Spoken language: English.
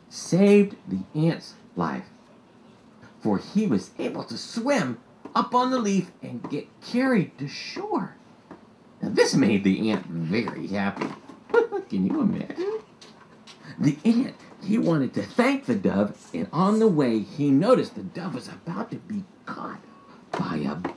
saved the ant's life, for he was able to swim up on the leaf and get carried to shore. Now, this made the ant very happy. Can you imagine? The ant, he wanted to thank the dove, and on the way, he noticed the dove was about to be caught by a